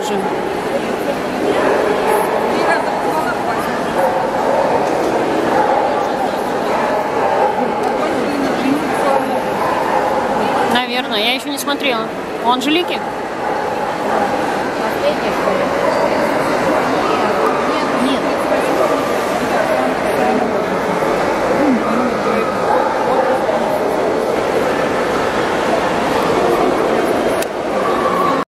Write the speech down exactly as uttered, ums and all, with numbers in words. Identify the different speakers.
Speaker 1: похожи. Наверное, я еще не смотрела. У Анжелики?
Speaker 2: Последняя, что ли?